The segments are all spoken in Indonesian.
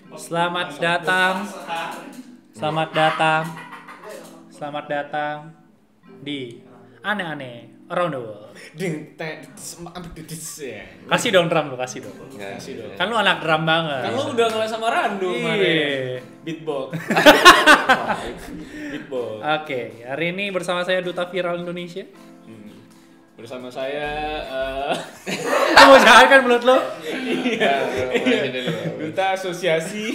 Selamat datang. Selamat datang. Selamat datang di aneh-aneh around the world. Kasih dong drum lu, kasih dong. Kasih dong. Kan lu anak drum banget. Kan lu udah ngeles sama Randu kemarin. Iya. Beatbox. Beatbox. Oke, hari ini bersama saya Duta Viral Indonesia. Bersama saya Lu mau jahat kan mulut lu? iya. Duta Asosiasi.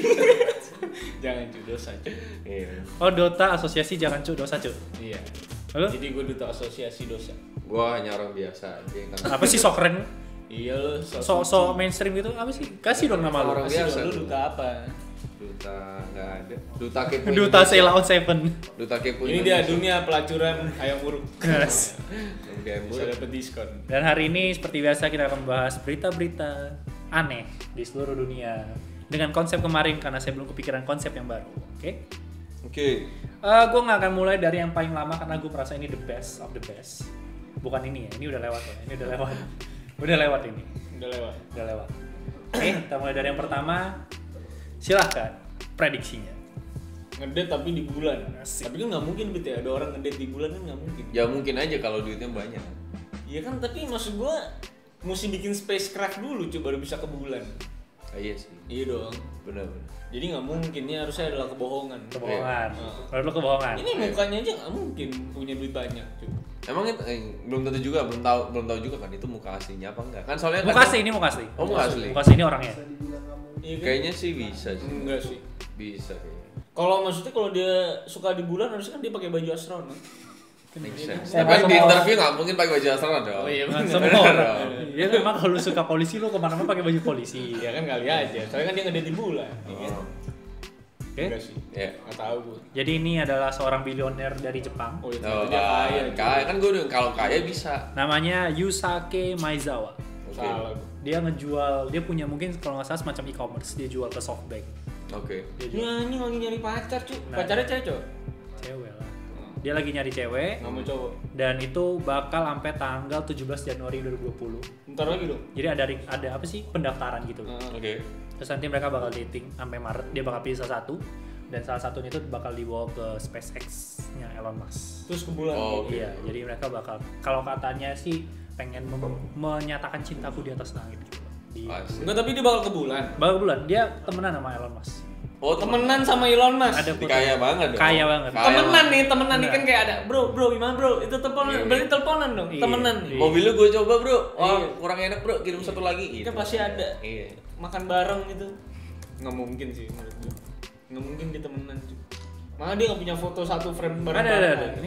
Jangan cu, dosa cu. Iya. Oh, Dota Asosiasi Jangan Cuk Dosa Cuk. Iya. Halo? Jadi gue Duta Asosiasi Dosa. Gua hanya orang biasa aja yang kan. Apa sih sok keren? Iya lo. Sok mainstream gitu apa sih? Kasih dong nama lu. Orang Kasih biasa. dong, lu Duta apa? Duta nggak ada. Duta kepo. Duta Indonesia. Sheila on Seven. Duta kepo. Ini dia Indonesia. dunia pelacuran ayam uruk. Yes. Yang Bisa dapat diskon. Dan hari ini seperti biasa kita akan membahas berita-berita aneh di seluruh dunia dengan konsep kemarin karena saya belum kepikiran konsep yang baru. Oke? Oke. Gue nggak akan mulai dari yang paling lama karena gue merasa ini the best of the best. Bukan ini ya, ini udah lewat ya, ini udah lewat. Udah lewat ini, Udah lewat. udah lewat. Oke, kita mulai dari yang pertama. Silahkan prediksinya. Ngedate tapi di bulan. Asik. Tapi kan nggak mungkin gitu ya, ada orang ngedate di bulan kan nggak mungkin. Ya mungkin aja kalau duitnya banyak. Iya kan, tapi maksud gua mesti bikin spacecraft dulu coba baru bisa ke bulan. Ah, iya sih. Iya dong. Benar-benar. Jadi nggak mungkin, ini harusnya adalah kebohongan. Kebohongan. Iya. Menurut lo kebohongan. Ini mukanya aja nggak mungkin punya duit banyak coba. Emang belum tentu juga, belum tahu juga kan itu muka aslinya apa enggak? Kan soalnya Muka asli, ini muka asli. Oh, muka asli. Muka asli ini orangnya. Iya kan? Kayaknya sih bisa sih. Enggak sih. Bisa kayaknya. Kalau maksudnya kalau dia suka di bulan harusnya kan dia pakai baju astronot. Make sense. Saya Tapi kan di semua- interview nggak mungkin pakai baju astronot dong. Oh iya, Nggak bener. semua orang. Bener. Ya memang kalau lu suka polisi lu kemana-mana pakai baju polisi. Iya kan kali aja. Soalnya kan dia ngedate di bulan. Iya kan? Oh. Oke. Enggak sih. Ya. Nggak tahu gua. Jadi ini adalah seorang bilioner dari Jepang. Oh itu Oh, dia kaya. kaya kan gue udah kalau kaya bisa. Namanya Yusake Maizawa. Oke. Salah gua. Dia ngejual, dia punya mungkin kalau nggak salah semacam e-commerce. Dia jual ke SoftBank. Oke. Dia jual Ya ini lagi nyari pacar cu. Nah. Pacarnya cewek cowok? cewek lah. Dia lagi nyari cewek Nggak mau cowok. dan itu bakal sampai tanggal 17 Januari 2020. Ntar lagi dong. Jadi ada apa sih pendaftaran gitu. Oke. Terus nanti mereka bakal dating sampai Maret. Dia bakal pilih salah satu dan salah satunya itu bakal dibawa ke SpaceX-nya Elon Musk. Terus ke bulan. Oh, oke. Iya, jadi mereka bakal kalau katanya sih pengen menyatakan cintaku di atas langit gitu. Di Asik. Enggak, tapi dia bakal ke bulan. bakal bulan dia temenan sama Elon Musk. Oh, Temenan sama Elon Musk. Ada foto. kaya banget dong. Kaya banget. Temenan nih Nah. kan kayak ada bro gimana bro itu teleponan Iya. berarti teleponan dong Iya. temenan nih. Iya. Mobilnya gue coba bro, Iya. kurang enak bro, kirim satu lagi Kita gitu. pasti ada Iya. makan bareng gitu. Nggak mungkin sih menurut gue. Nggak mungkin dia temenan cuy. Malah dia nggak punya foto satu frame bareng. Ada. Ini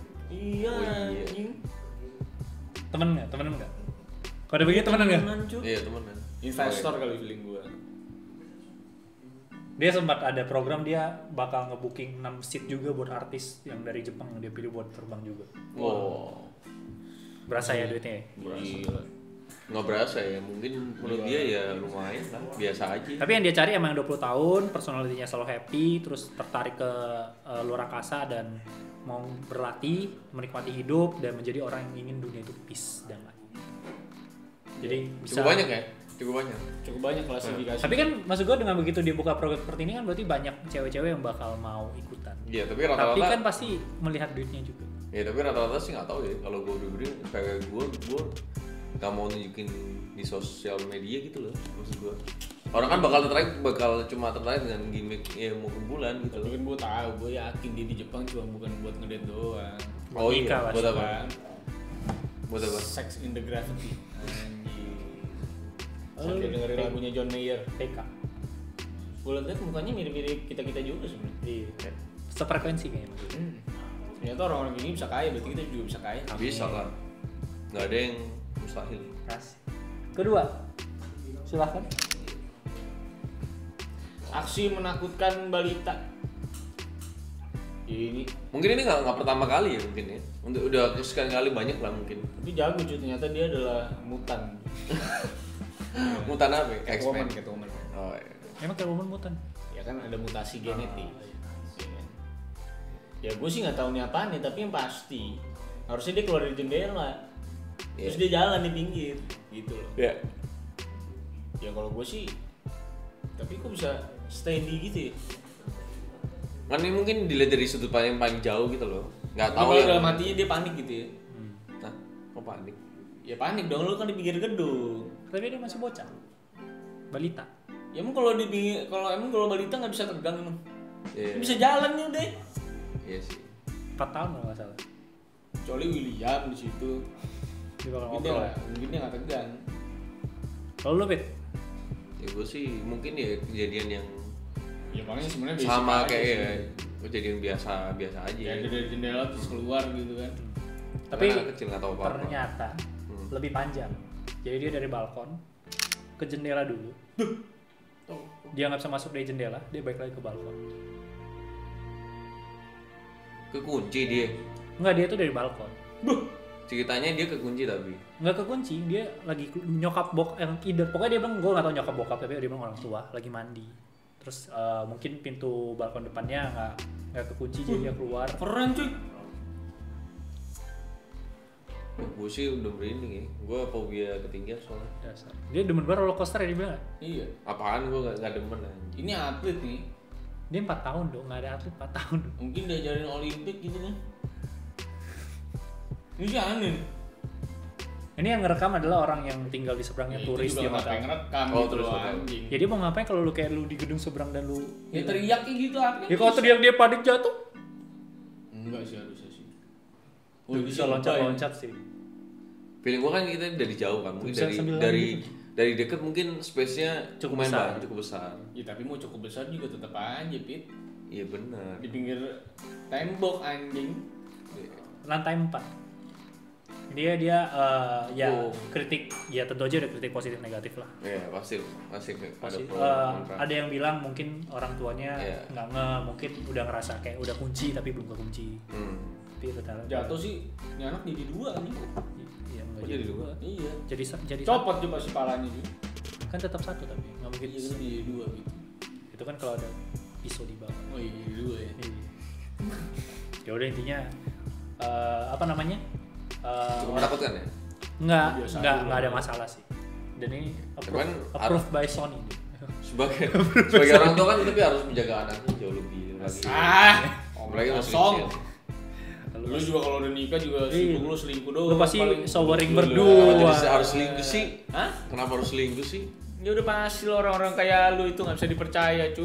Iya. Oh, iya. Anjing. temen nggak? Kalau ada begitu temenan nggak? Temenan cuy. Iya temenan. Investor kali feeling gue. Dia sempat ada program dia bakal ngebooking 6 seat juga buat artis yang dari Jepang yang dia pilih buat terbang juga. Wow. Berasa ya duitnya. Gila. Nggak berasa ya, mungkin menurut dia ya lumayan lah, biasa aja. Tapi yang dia cari emang 20 tahun, personalitinya selalu happy, terus tertarik ke luar angkasa dan mau berlatih, menikmati hidup dan menjadi orang yang ingin dunia itu peace dan lain. Jadi bisa. Cukup banyak ya? Cukup banyak. Cukup banyak klasifikasi. Tapi kan maksud gue dengan begitu dia buka program seperti ini kan berarti banyak cewek-cewek yang bakal mau ikutan. Iya, tapi Tapi rata-rata kan pasti melihat duitnya juga. ya tapi rata-rata sih nggak tahu ya. Kalau gue udah kayak gue nggak mau nunjukin di sosial media gitu loh, maksud gue. Orang kan bakal cuma tertarik dengan gimmick ya mau ke bulan gitu. Tapi kan gue tahu, gue yakin dia di Jepang cuma bukan buat ngedate doang. Oh Nikah iya, pasti. buat apa? Kan? Buat apa? Sex in the Gravity. Anjing. Oh, Sampai dengerin kayak- lagunya John Mayer. TK. Gue liat mukanya mirip-mirip kita-kita juga sebenarnya. Iya. Sefrekuensi kayaknya. Ternyata orang-orang gini bisa kaya, berarti kita juga bisa kaya. Bisa lah. Nggak ada yang mustahil. Kasih. Kedua, silahkan. Aksi menakutkan balita. Ini Mungkin ini nggak pertama kali ya mungkin ya. Udah kesekian kali banyak lah mungkin. tapi jago cuy, ternyata dia adalah mutan. Mutan apa? Ya? Catwoman, X-Men. Catwoman. Oh iya. Emang Catwoman mutan? Ya kan ada mutasi genetik. Ya gue sih nggak tahu nih apaan nih, tapi yang pasti harusnya dia keluar dari jendela, terus dia jalan di pinggir, gitu loh. Ya. Ya kalau gue sih, tapi kok bisa steady gitu ya. Kan ini mungkin dilihat dari sudut pandang yang paling jauh gitu loh. Nggak tahu Kalau ya. dalam hatinya dia panik gitu ya. Nah, kok panik? Ya panik dong, lu kan di pinggir gedung. Tapi dia masih bocah. Balita. Ya emang kalau di pinggir, kalau balita nggak bisa tegang emang. Iya. Bisa jalan nih udah. Iya sih. 4 tahun kalau nggak salah. Kecuali William di situ. Dia bakal Mungkin ngobrol. dia nggak tegang. Kalau lu Bet? Ya gue sih mungkin ya kejadian yang Ya makanya sebenarnya basic sama aja kayak sih. ya, kejadian biasa aja. Ya dari jendela terus keluar gitu kan. Tapi Karena anak kecil nggak tahu apa-apa. ternyata lebih panjang. Jadi dia dari balkon ke jendela dulu. Dia nggak bisa masuk dari jendela, dia balik lagi ke balkon. Kekunci dia. Enggak, dia tuh dari balkon. Ceritanya dia kekunci tapi. Nggak kekunci, dia lagi nyokap yang either. Pokoknya dia bilang, gue nggak tahu nyokap bokap, tapi dia bilang orang tua lagi mandi. Terus mungkin pintu balkon depannya nggak kekunci, jadi dia keluar. Keren cuy. Gue sih udah merinding ya. Gue fobia ketinggian soalnya. Dasar. Dia demen banget roller coaster ya dia bilang. Iya. Apaan gue nggak demen anjing. Ini atlet nih. Dia 4 tahun dong, nggak ada atlet 4 tahun dong. Mungkin diajarin Olimpik gitu kan. Ini sih aneh. Ini yang ngerekam adalah orang yang tinggal di seberangnya, Ya, turis itu dia juga nggak nggak pengen tahu. rekam Oh, gitu terus loh nggak tahu. anjing. Ya dia mau ngapain kalau lu kayak lu di gedung seberang dan lu Ya teriak kayak gitu apa? ya kalau teriak dia panik jatuh. Enggak sih harusnya sih. Lu bisa loncat-loncat sih. Feeling gue kan kita dari jauh kan. Mungkin Bisa sambil dari deket mungkin space-nya Cukup besar. cukup besar. Ya tapi mau cukup besar juga tetap aja Pit. Iya benar. Di pinggir tembok anjing. Lantai 4. Dia ya Oh. kritik, ya tentu aja ada kritik positif negatif lah. Iya pasti ada Positif, pro kontra. ada yang bilang mungkin orang tuanya Iya. mungkin udah ngerasa kayak udah kunci tapi belum kekunci. Tapi ternyata Jatuh sih, ini anak jadi dua nih. Iya, enggak Oh, jadi dua? Iya. Jadi Copot juga si palanya juga. kan tetap satu tapi nggak mungkin. Iya kan jadi dua gitu. Itu kan kalau ada pisau di bawah. Oh iya jadi dua ya. Iya. Ya udah intinya apa namanya? Cukup menakutkan ya. Biasa Nggak dulu. ada masalah sih. Dan ini Cuman approved by Sony. Sebagai orang tua kan tapi harus menjaga anaknya jauh lebih lagi. Apalagi masih kosong. kecil. Lu juga kalau udah nikah juga Iya. sibuk lu selingkuh doang. Lu pasti paling. showering Lu- berdua. Kenapa jadi harus selingkuh sih? Hah? Kenapa harus selingkuh sih? Ya udah pasti lo orang-orang kayak lu itu nggak bisa dipercaya cu.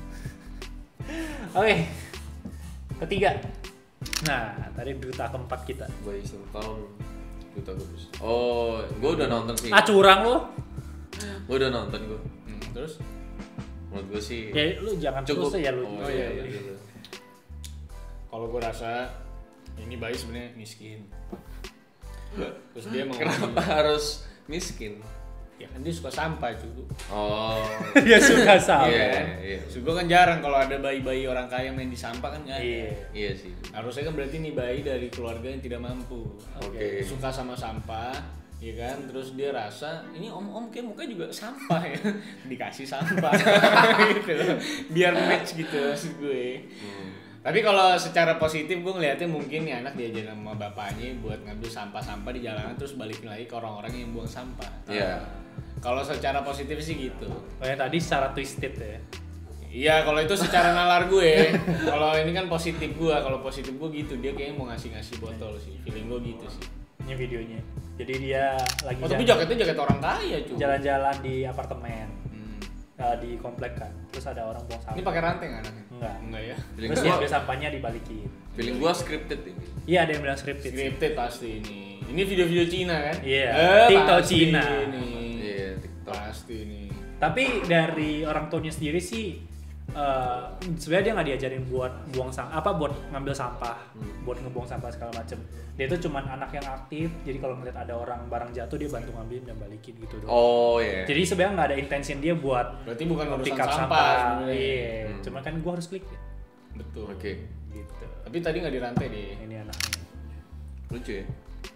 Oke. Ketiga. Nah, tadi berita keempat kita. Bayi 1 tahun juta kurus. Oh, gue udah nonton sih. Ah, curang lu. Gue udah nonton gue. Terus? Menurut gue sih Ya lu jangan cukup. terus ya lu. Oh iya iya. Gitu. Kalau gue rasa ini bayi sebenarnya miskin. Terus dia mau Kenapa harus miskin? ya kan dia suka sampah cu. Oh. Dia suka sama. Iya, iya. Terus gue kan jarang kalau ada bayi-bayi orang kaya main di sampah kan nggak ada. Iya. Iya sih. Harusnya kan berarti nih bayi dari keluarga yang tidak mampu. Oke. Suka sama sampah, ya kan? Terus dia rasa ini om kayak mukanya juga sampah ya, dikasih sampah gitu, biar match gitu maksud gue. Tapi kalau secara positif gue ngeliatnya mungkin nih anak diajarin sama bapaknya buat ngambil sampah-sampah di jalanan terus balikin lagi ke orang-orang yang buang sampah. Iya. Kalau secara positif sih gitu. Kayak tadi secara twisted ya. Iya, kalau itu secara nalar gue. Kalau ini kan positif gue. Kalau positif gue gitu, dia kayaknya mau ngasih botol sih. Feeling gue gitu sih. Ini videonya. Jadi dia lagi Oh, tapi jaketnya jaket orang kaya, cuy. jalan-jalan di apartemen. Di komplek kan. Terus ada orang buang sampah. Ini pakai rantai nggak anaknya? Enggak. Enggak ya. Feeling Terus gua, dia sampahnya dibalikin. feeling gua scripted ini. Iya, ada yang bilang scripted. Scripted pasti ini. Ini video-video Cina kan? Iya, TikTok pasti Cina. Ini. Iya, TikTok. Pasti ini. Tapi dari orang tuanya sendiri sih sebenarnya dia nggak diajarin buat buang sampah, buat ngambil sampah, buat ngebuang sampah segala macem. Dia itu cuman anak yang aktif, jadi kalau ngeliat ada orang barang jatuh dia bantu ngambilin dan balikin gitu doang. Oh iya. Jadi sebenarnya nggak ada intention dia buat Berarti bukan urusan pick up sampah sebenarnya. Iya, cuman kan gua harus klik ya. Betul. Oke. Gitu. Tapi tadi nggak dirantai deh. Ini anaknya Lucu ya.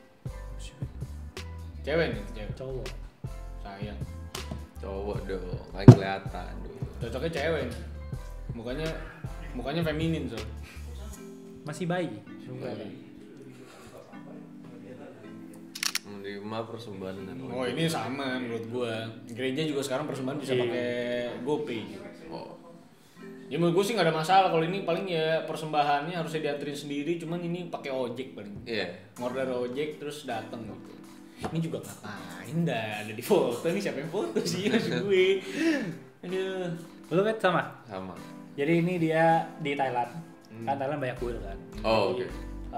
Cewek nih, cewek. cowok. Sayang. Cowok dong, nggak kelihatan. Cocoknya cewek nih. Mukanya feminin so. Masih bayi. Menerima persembahan dan Oh ini sama menurut gua. Gereja juga sekarang persembahan bisa Iya. pakai GoPay. Oh. Ya menurut gue sih nggak ada masalah kalau ini, paling ya persembahannya harusnya dianterin sendiri, cuman ini pakai ojek paling. Iya. Ngorder ojek terus datang gitu. Ini juga ngapain dah ada di foto nih, siapa yang foto sih maksud gue. Aduh. Lu Bet sama? Sama. Jadi ini dia di Thailand. Kan Thailand banyak kuil kan. Oh, Jadi,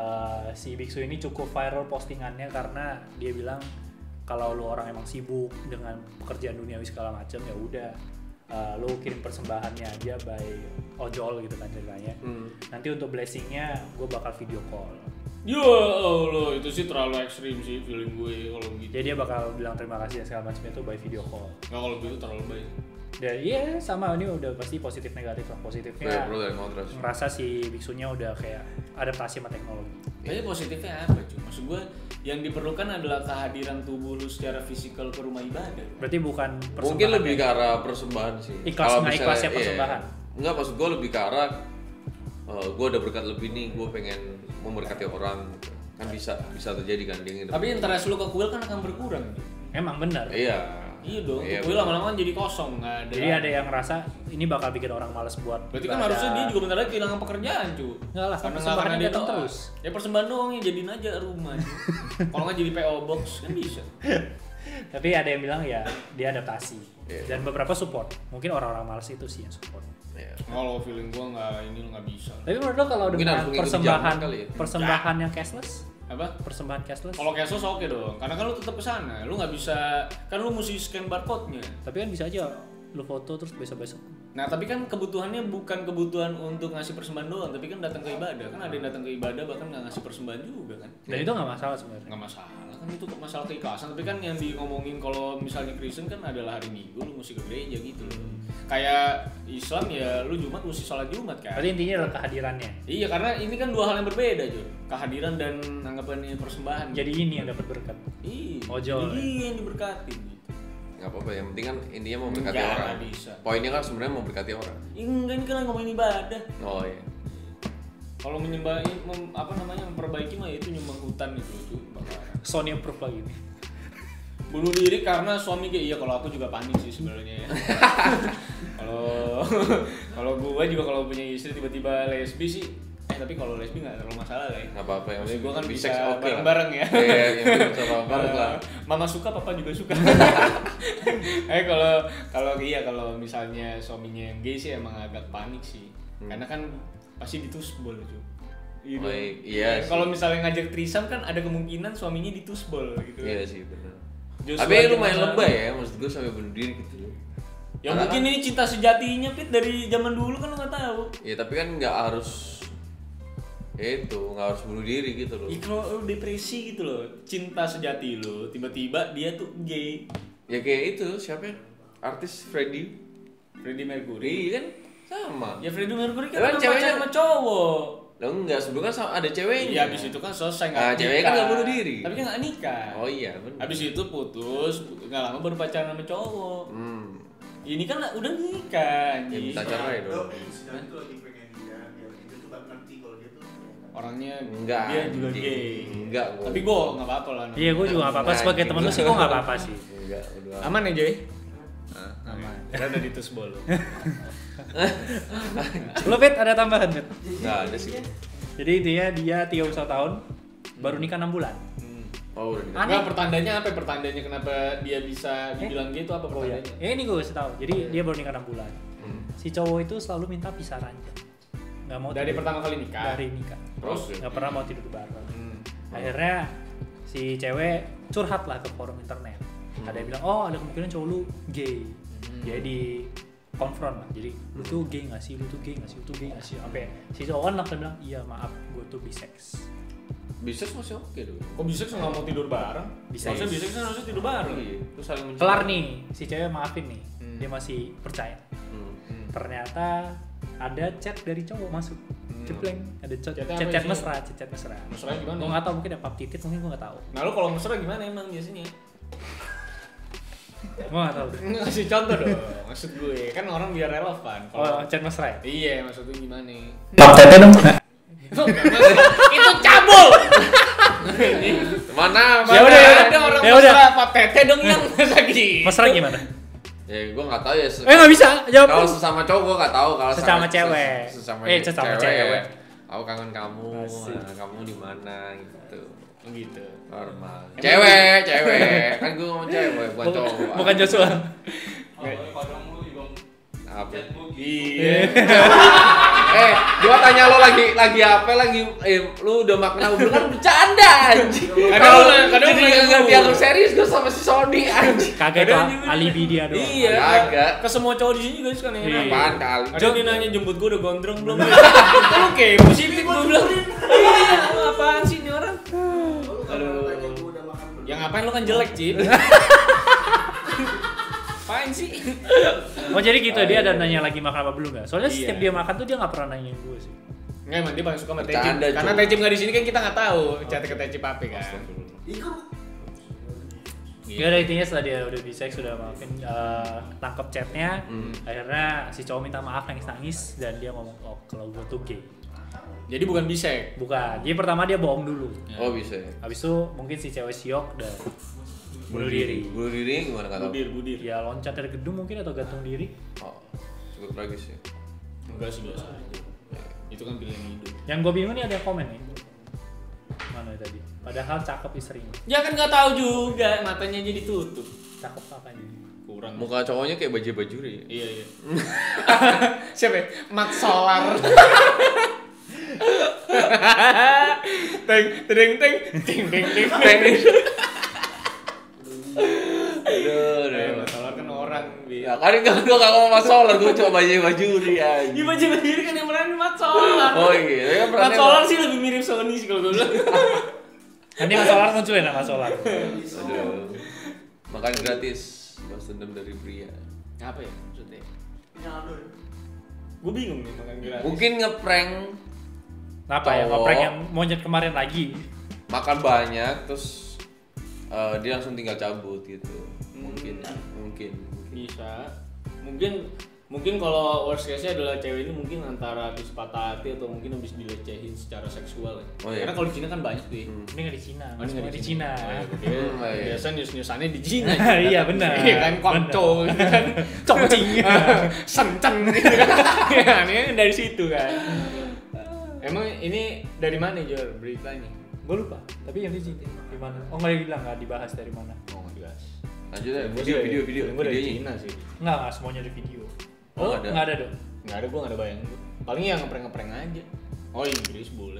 si biksu ini cukup viral postingannya karena dia bilang kalau lu orang emang sibuk dengan pekerjaan duniawi segala macam, ya udah lu kirim persembahannya aja by ojol gitu kan ceritanya. Nanti untuk blessingnya gue bakal video call. Ya Allah, itu sih terlalu ekstrim sih feeling gue kalau gitu. Jadi dia bakal bilang terima kasih dan segala macam itu by video call. Nggak, kalau gitu terlalu baik. Dan iya sama, ini udah pasti positif negatif lah. Positifnya Pro dan kontra sih. ngerasa si biksunya udah kayak adaptasi sama teknologi. Tapi positifnya apa cuy? Maksud gue yang diperlukan adalah kehadiran tubuh lu secara fisikal ke rumah ibadah. Berarti bukan persembahan. Mungkin lebih ke arah persembahan sih. Ikhlas, Kalau nggak misalnya, ikhlasnya iya. persembahan. Enggak, maksud gue lebih ke arah gue ada berkat lebih nih, gue pengen memberkati orang gitu. Kan bisa terjadi kan dia ingin. Tapi interest lu ke kuil kan akan berkurang. Emang bener. Iya. Iya dong, Iya, kuil lama-lama kan jadi kosong, nggak ada. Jadi ada yang ngerasa ini bakal bikin orang malas buat. Berarti kan harusnya dia juga bentar lagi kehilangan pekerjaan cuy. Nggak lah, kan Karena nggak akan persembahannya ada datang doa. terus. Ya persembahan doang ya, jadiin aja rumah. Kalau nggak jadi PO box kan bisa. Tapi ada yang bilang ya dia adaptasi. Iya. Dan beberapa support. Mungkin orang-orang malas itu sih yang support. Iya. Kalau feeling gua nggak bisa. Tapi menurut lo kalau Mungkin dengan harus mengikuti zaman kali ya. persembahan yang cashless, Apa? persembahan cashless. Kalau cashless oke dong, karena kan lu tetap kesana, lu nggak bisa, kan lu mesti scan barcode-nya. Tapi kan bisa aja lu foto terus besok-besok. Nah tapi kan kebutuhannya bukan kebutuhan untuk ngasih persembahan doang, tapi kan datang ke ibadah, kan ada yang datang ke ibadah bahkan nggak ngasih persembahan juga kan. Dan itu nggak masalah sebenarnya. Nggak masalah, kan itu masalah keikhlasan. Tapi kan yang ngomongin kalau misalnya Kristen kan adalah hari Minggu lu mesti ke gereja gitu loh. Kayak Islam ya lu Jumat mesti sholat Jumat kan. Berarti intinya adalah kehadirannya. Iya, karena ini kan dua hal yang berbeda Jur. Kehadiran dan anggapannya persembahan. Jadi ini yang dapat berkat. Iya, Ojol, jadi dia yang diberkati gitu. Nggak apa-apa, yang penting kan intinya memberkati Enggak, orang. nggak bisa. Poinnya kan sebenarnya memberkati orang. Enggak, ini kan ngomongin ibadah. Oh iya. Kalau memperbaiki mah itu nyumbang hutan itu bakaran. Sony approve lagi nih. Bunuh diri karena suami kayak iya, kalau aku juga panik sih sebenarnya ya. kalau gue juga kalau punya istri tiba-tiba lesbi sih, tapi kalau lesbi nggak terlalu masalah lah ya. Nggak apa-apa ya. Gue kan bisa oke lah. bareng-bareng ya. Iya, yang bisa bareng lah. Mama suka, papa juga suka. Kalau misalnya suaminya yang gay sih emang agak panik sih. Karena kan pasti ditusbol cuy. Gitu. Oh, iya sih. Kalau misalnya ngajak trisam kan ada kemungkinan suaminya ditusbol gitu. Iya sih benar. Joshua Tapi aja lumayan masalah. lebay ya, maksud gue sampai bunuh diri gitu loh. Ya Karena mungkin ini cinta sejatinya Pit dari zaman dulu kan lo nggak tahu. Ya tapi kan nggak harus nggak harus bunuh diri gitu loh. Ya kalau lo depresi gitu loh, cinta sejati lo, tiba-tiba dia tuh gay. Ya kayak itu siapa ya? Artis Freddie Mercury kan sama. ya Freddie Mercury Ya kan kan pacaran ceweknya- sama cowok. Lah enggak, sebelumnya kan ada ceweknya. Iya, abis itu kan selesai nggak Ah, nikah. ceweknya kan nggak bunuh diri. Tapi kan nggak nikah. Oh iya benar. Abis itu putus, nggak lama baru pacaran sama cowok. Ini kan udah nikah. Ya anjing. minta cerai dong. Sedang itu lagi pengen dia biar dia tuh gak ngerti kalau dia tuh Orangnya Enggak, dia juga anjing. gay. Enggak, gua. Tapi gue nggak apa-apa lah. Iya, gue juga nggak apa-apa. Sebagai temen lu sih gue nggak apa-apa sih. Enggak, udah. Aman ya Joy? Aman. Karena udah ditusbol lo. Lo Fit ada tambahan Fit? Enggak ada sih. Jadi intinya dia 31 tahun, baru nikah 6 bulan. Oh, udah nikah. Aneh. Enggak, pertandanya apa? Pertandanya kenapa dia bisa dibilang gitu apa Oh ya, pertandanya? ya ini gue kasih tahu. Jadi dia baru nikah 6 bulan. Si cowok itu selalu minta pisah ranjang. Nggak mau Dari tidur- pertama kali nikah. Dari nikah. Terus? Oke. Nggak pernah mau tidur bareng. Hmm. Akhirnya si cewek curhat lah ke forum internet. Ada yang bilang, oh ada kemungkinan cowok lu gay. Jadi konfront lah. Jadi lu tuh gay nggak sih? Lu tuh gay nggak sih? Lu tuh gay nggak sih? Apa? Si cowok kan langsung bilang, iya maaf, gue tuh bisex. Bisnis masih oke dong. Kok bisa nggak mau tidur bareng? Bisa. Maksudnya bisa kan harusnya tidur bareng. Iya, terus saling mencintai. Kelar nih, si cewek maafin nih. Hmm. Dia masih percaya. Hmm. Ternyata ada chat dari cowok masuk. Cepleng, ada Chatnya apa chat isinya? mesra, chat mesra. Mesra gimana? Gue nggak tahu, mungkin ada pap titit, mungkin gue nggak tahu. Nah lu kalau mesra gimana emang biasanya? Gue nggak tahu. Ngasih contoh dong, maksud gue kan orang biar relevan. Oh, chat mesra ya? Iya, maksud gue gimana? Pap tete dong. Itu cabul. Mana? Ya udah, ya udah. Ada orang Ya udah. mesra pap tete dong yang masa gitu. Mesra gimana? Ya gue nggak tahu ya. Nggak bisa jawab. Kalau sesama cowok gue nggak tahu. Kalau Sesama cewek. Sesama sesama cewek. Aku kangen kamu. Asik. Kamu di mana gitu. Gitu. Normal. Cewek. Kan gue ngomong cewek bukan cowok. Bukan Joshua. Apa? Iya. Gua tanya lo lagi apa lagi? Lu udah makna udah kan bercanda anjing. Kadang nggak dianggap serius gue sama si Sony anjing. Kagak itu alibi dia doang. Iya. Kagak. Ke semua cowok di sini juga suka nanya. Apaan kali? Kadang dia nanya jemput gue udah gondrong belum? Oke, positif gue bilang. Iya, apaan sih ini orang? Aduh. Yang ngapain lu kan jelek, Cip. Apaan sih? Oh jadi gitu dia ada nanya lagi makan apa belum nggak? Soalnya Iya. setiap dia makan tuh dia nggak pernah nanyain gue sih. Enggak, emang dia paling suka sama Tecip. Bercanda, Karena cuy. Tecip nggak di sini kan kita nggak tahu chat ke Tecip apa kan. Ya udah intinya setelah dia udah bisek sudah maafin tangkep chatnya, akhirnya si cowok minta maaf nangis dan dia ngomong oh kalau gue tuh gay. Jadi bukan bisek. Bukan. Jadi pertama dia bohong dulu. Oh bisa ya. Habis itu mungkin si cewek siok dan bunuh diri. Bunuh diri gimana kata? Budir. Ya loncat dari gedung mungkin atau gantung diri. Oh, cukup tragis ya. Enggak sih biasa aja. Itu kan pilihan hidup. Yang gue bingung nih ada yang komen nih. Mana tadi? Padahal cakep istrinya. Ya kan nggak tahu juga, matanya jadi tutup. Cakep apa nih? Kurang. Muka cowoknya kayak baju-bajuri ya. Iya. Siapa? Ya? Mat Solar. Teng. Aduh. Mat Solar kan orang. Ya kan gue gak ngomong Mas Solar, gue cuma baju-bajuri aja. Iya baju-baju kan yang berani Mat Solar. Oh iya, Mat Solar sih lebih mirip Sony sih kalau gue bilang. Nanti Mas Solar munculin lah Mas Solar. Aduh. Makan gratis, balas dendam dari pria. Apa ya maksudnya? Gue bingung nih makan gratis. Mungkin ngeprank Kenapa ya? Cowok. Ngeprank yang monyet kemarin lagi. makan banyak terus dia langsung tinggal cabut gitu. Mungkin. Bisa. Mungkin kalau worst case-nya adalah cewek ini mungkin antara habis patah hati atau mungkin habis dilecehin secara seksual ya. Oh, iya. Karena kalau di Cina kan banyak tuh. Ya. Ini nggak di Cina. Oh, ini Semua nggak di Cina. Oh, iya. Biasa news-newsannya di Cina. Iya, benar. Iya kan Guangzhou gitu kan. Chongqing. Shenzhen gitu kan. Ya, ini dari situ kan. Emang ini dari mana Jor beritanya? Gue lupa. Tapi yang di sini di mana? Oh nggak dibilang nggak dibahas dari mana. Oh, nggak dibahas. Lanjut ya, Gue dari videonya. Cina sih. Nggak semuanya di video. Oh, Oh nggak ada. nggak ada dong. Nggak ada, gue nggak ada bayang. Paling yang ngeprank aja. Oh Inggris boleh.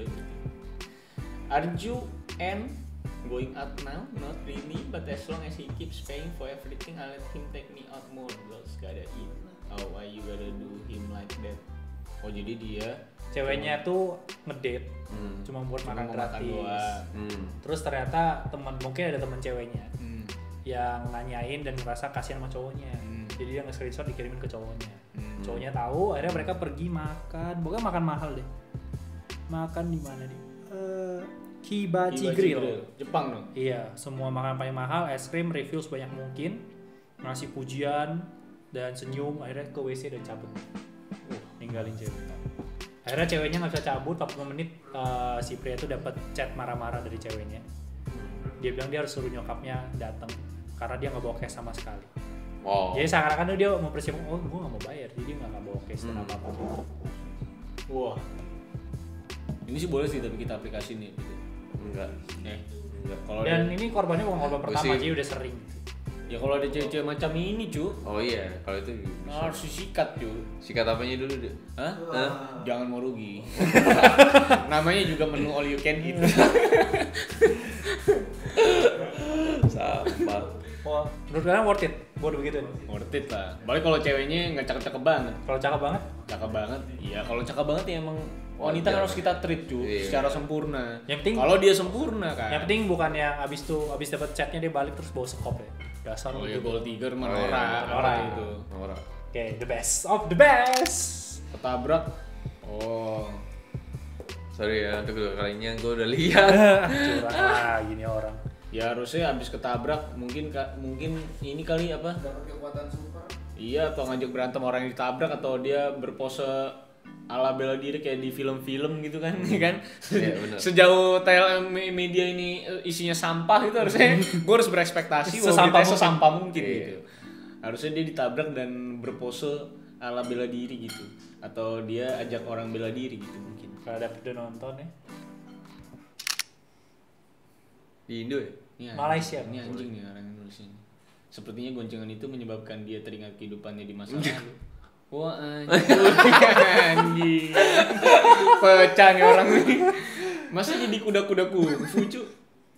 Arju and going out now? Not really, but as long as he keeps paying for everything, I'll let him take me out more. Girls gotta eat. Oh, why you gotta do him like that? Oh jadi dia Ceweknya tuh ngedate, cuma buat cuma makan mau gratis. doang. Terus ternyata mungkin ada teman ceweknya Hmm. yang nanyain dan ngerasa kasihan sama cowoknya. Jadi dia nge-screenshot dikirimin ke cowoknya. Cowoknya tahu, akhirnya mereka pergi makan. Pokoknya makan mahal deh. Makan di mana nih? Hibachi Grill. Jepang dong. Iya, semua makanan paling mahal, es krim, review sebanyak mungkin, ngasih pujian dan senyum, akhirnya ke WC dan cabut. Ninggalin cewek. Akhirnya ceweknya nggak bisa cabut, 40 menit si pria itu dapat chat marah-marah dari ceweknya. Dia bilang dia harus suruh nyokapnya datang karena dia nggak bawa cash sama sekali. Wow. Jadi seakan-akan dia mempersiapkan, oh gue nggak mau bayar, jadi dia nggak bawa cash dan apa-apa. Wah. Ini sih boleh sih tapi kita aplikasi nih. Enggak. Enggak. Kalau Dan ini korbannya bukan korban Gua pertama, sih- jadi udah sering. ya kalau ada cewek-cewek macam ini, cu, Oh iya, kalau itu bisa. harus disikat, cu. Sikat apanya dulu deh? Hah? Jangan mau rugi. Namanya juga menu all you can eat. Sampah. Wah, menurut kalian worth it buat begitu? Worth it lah. Balik kalau ceweknya nggak cakep-cakep banget. Kalau cakep banget, Cakep banget. Iya, kalau cakep banget ya emang wanita kan Wajar. harus kita treat, cu, Iya. secara sempurna. Yang penting- kalau dia sempurna kan. yang penting bukan yang abis dapat chatnya dia balik terus bawa sekop ya. Dasar Oh lu ya gitu. gold digger mah Oh, iya. Nora itu. Norak. Oke, the best of the best. Ketabrak. Oh. Sorry ya, untuk kedua kalinya gue udah lihat. Curang lah gini orang. Ya harusnya habis ketabrak mungkin ini kali apa? Iya, atau ngajak berantem orang yang ditabrak atau dia berpose ala bela diri kayak di film-film gitu kan, kan? Iya, benar. Sejauh media ini isinya sampah itu harusnya gue harus berekspektasi bahwa Sesampah kita mungkin. sesampah mungkin Iya. gitu. Harusnya dia ditabrak dan berpose ala bela diri gitu, atau dia ajak orang bela diri gitu mungkin. Kalau ada udah nonton ya. Di Indo ya? Ini Malaysia. Ini anjing nih orang yang nulis ini. Sepertinya goncengan itu menyebabkan dia teringat kehidupannya di masa lalu. Wah anjing. Pecah nih orang nih. Masa jadi kuda-kuda kungfu cu?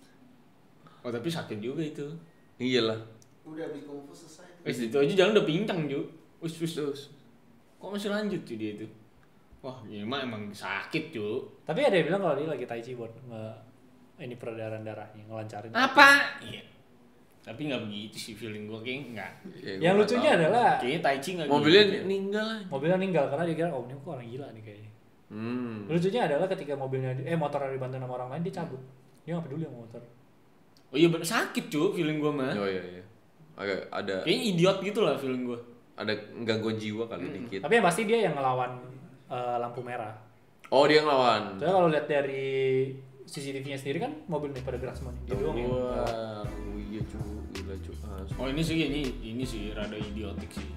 Oh tapi sakit juga itu. Iyalah. Udah habis kungfu selesai. Wis itu aja jalan udah pincang cu. Wis terus. Kok masih lanjut cu dia itu? Wah ini mah emang sakit cu. Tapi ada yang bilang kalau dia lagi tai chi buat ini peredaran darahnya, ngelancarin. Apa? Iya. Tapi nggak begitu sih feeling gue kayak nggak. Ya, Yang gua lucunya tahu. adalah Kayaknya Tai Chi nggak. Mobilnya gitu. meninggal aja. mobilnya ninggal karena dia kira ini kok orang gila nih kayaknya. Lucunya adalah ketika mobilnya motornya dibantu sama orang lain dia cabut. Dia nggak peduli sama motor. Oh iya bener sakit cu feeling gue mah. Oh iya. Agak ada Kayaknya idiot gitu lah feeling gue. ada gangguan jiwa kali dikit. Tapi yang pasti dia yang ngelawan lampu merah. Oh, dia ngelawan. Soalnya kalau lihat dari CCTV-nya sendiri kan mobil nih pada gerak semua nih. Dia doang yang Wah, iya cu, gila cu. Oh ini sih rada idiotik sih.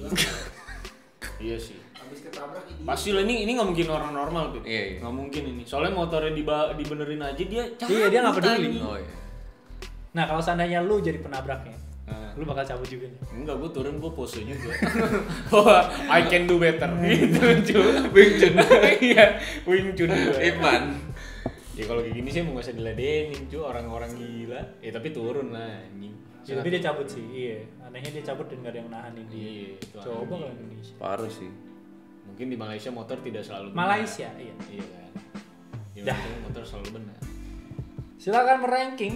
Iya sih. Habis ketabrak ini. Pasti lah ini nggak mungkin orang normal Pit. Iya. Nggak mungkin ini. Soalnya motornya dibenerin aja dia. Iya, dia nggak peduli. cabut. Oh iya. Nah, kalau seandainya lu jadi penabraknya, Nah, lu bakal cabut juga nih. enggak, gue turun gue pose juga. Wah, I can do better. Gitu cu. Wing Chun. Iya, Wing Chun gue. Iman. Ya kalau kayak gini sih mau gak usah diladenin cu, orang-orang gila. Ya tapi turun lah anjing. Ya, tapi dia cabut sih, iya. Anehnya dia cabut dan gak ada yang nahanin dia. Iya, itu Coba aneh. kalau Indonesia. Parah sih. Mungkin di Malaysia motor tidak selalu benar. Malaysia, iya. Iya kan. Di Dah. Malaysia motor selalu benar. Silakan meranking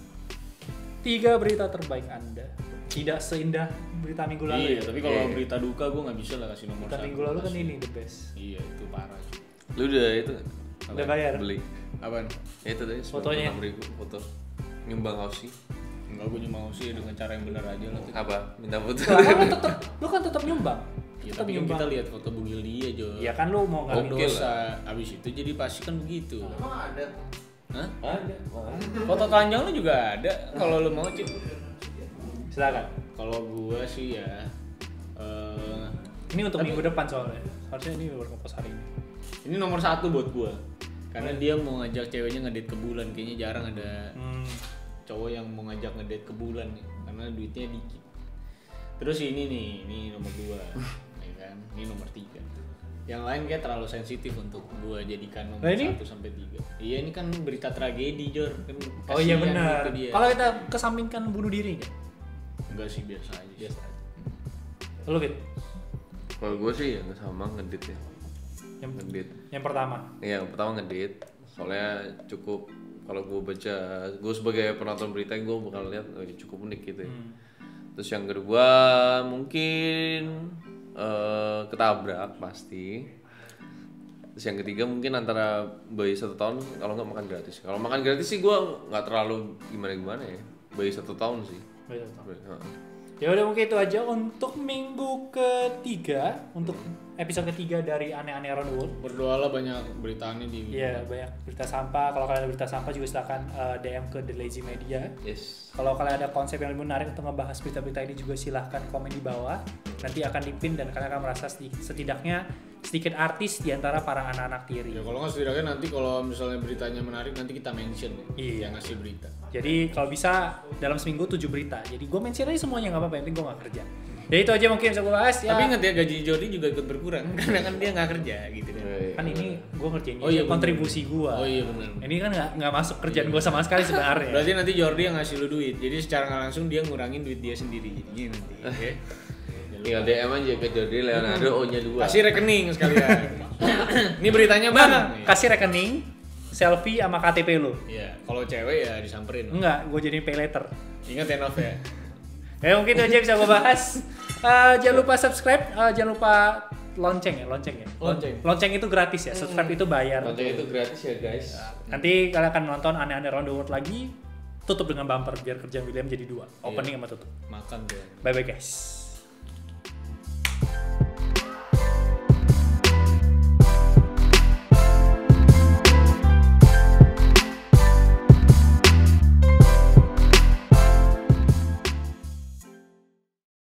3 berita terbaik Anda. Tidak seindah berita minggu lalu. Iya, ya. tapi kalau Iya. berita duka gue nggak bisa lah kasih nomor Berita 1. minggu lalu kan ini the best. Iya, itu parah cu. Lu udah itu Udah bayar. beli. Apaan? Ya itu tadi Fotonya. 96.000 foto. Nyumbang Aussie. Enggak, gue cuma mau sih dengan cara yang benar aja lah. Apa? Minta foto. Lu kan tetap nyumbang. Ya, Tetap tapi kan kita lihat foto bugil dia Jo. Ya kan lu mau Oke ngambil dosa. Abis itu jadi pasti kan begitu. Emang ada. Hah? Ada. Foto telanjang lu juga ada kalau lu mau Cip. Silakan. Kalau gua sih ya Ini untuk Tapi- minggu depan soalnya. Harusnya ini baru ngepost hari ini. ini nomor 1 buat gua. Karena dia mau ngajak ceweknya ngedate ke bulan, kayaknya jarang ada cowok yang mau ngajak ngedate ke bulan nih, karena duitnya dikit. Terus ini nih, ini nomor 2. Ya kan? Ini nomor 3. Yang lain kayak terlalu sensitif untuk gua jadikan nomor Nah, ini? 1 sampai 3. Iya, ini kan berita tragedi, Jor. Kan Oh iya kasihan benar. gitu dia. Kalau kita kesampingkan bunuh diri nggak? Enggak sih, biasa aja. Biasa. Lu Fit? Kalau gue sih ya sama ngedit ya. Yang, Ngedit. yang pertama. Iya, yang pertama ngedit. Soalnya cukup kalau gue baca, gue sebagai penonton berita gue bakal lihat cukup unik gitu ya. Terus yang kedua mungkin ketabrak pasti. Terus yang ketiga mungkin antara bayi 1 tahun kalau nggak makan gratis. Kalau makan gratis sih gue nggak terlalu gimana ya. Bayi 1 tahun sih. Ya udah mungkin itu aja untuk minggu ketiga, untuk episode ketiga dari Aneh-Aneh Around the World. Berdoalah banyak beritanya di Iya, banyak berita sampah. Kalau kalian ada berita sampah juga silakan DM ke The Lazy Media. Yes. Kalau kalian ada konsep yang lebih menarik untuk ngebahas berita-berita ini juga silahkan komen di bawah. Nanti akan dipin dan kalian akan merasa setidaknya sedikit artis di antara para anak-anak tiri. Ya kalau nggak setidaknya nanti kalau misalnya beritanya menarik nanti kita mention ya, Iya. yang ngasih berita. Jadi kalau bisa dalam seminggu 7 berita. Jadi gue mention aja semuanya nggak apa-apa, yang penting gue nggak kerja. Ya itu aja mungkin bisa gue bahas ya. Tapi ingat ya gaji Jordi juga ikut berkurang karena kan dia nggak kerja gitu kan. Kan ini gue ngerjain Oh iya, bener. kontribusi gue. Oh iya benar. Ini kan nggak masuk kerjaan gue sama sekali sebenarnya. Berarti nanti Jordi yang ngasih lu duit. Jadi secara nggak langsung dia ngurangin duit dia sendiri. Jadi nanti. Ya. Tinggal DM aja ke Jordi Leonardo O-nya 2. Kasih rekening sekalian. Ini beritanya Bang, bang. kasih rekening, selfie sama KTP lu. Iya. Kalau cewek ya disamperin. Enggak, gue jadiin pay letter. Ingat ya Nov ya. Ya mungkin itu aja bisa gue bahas. Jangan lupa subscribe, jangan lupa lonceng ya. Lonceng itu gratis ya, subscribe itu bayar. Lonceng itu gratis ya guys. Nanti kalian akan nonton Aneh-Aneh Around the World lagi. Tutup dengan bumper biar kerjaan William jadi 2. Opening sama tutup. Makan tuh. Bye bye guys.